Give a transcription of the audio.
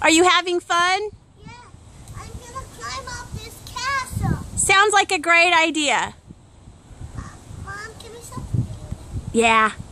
Are you having fun? Yeah, I'm gonna climb up this castle. Sounds like a great idea. Mom, give me something. Yeah.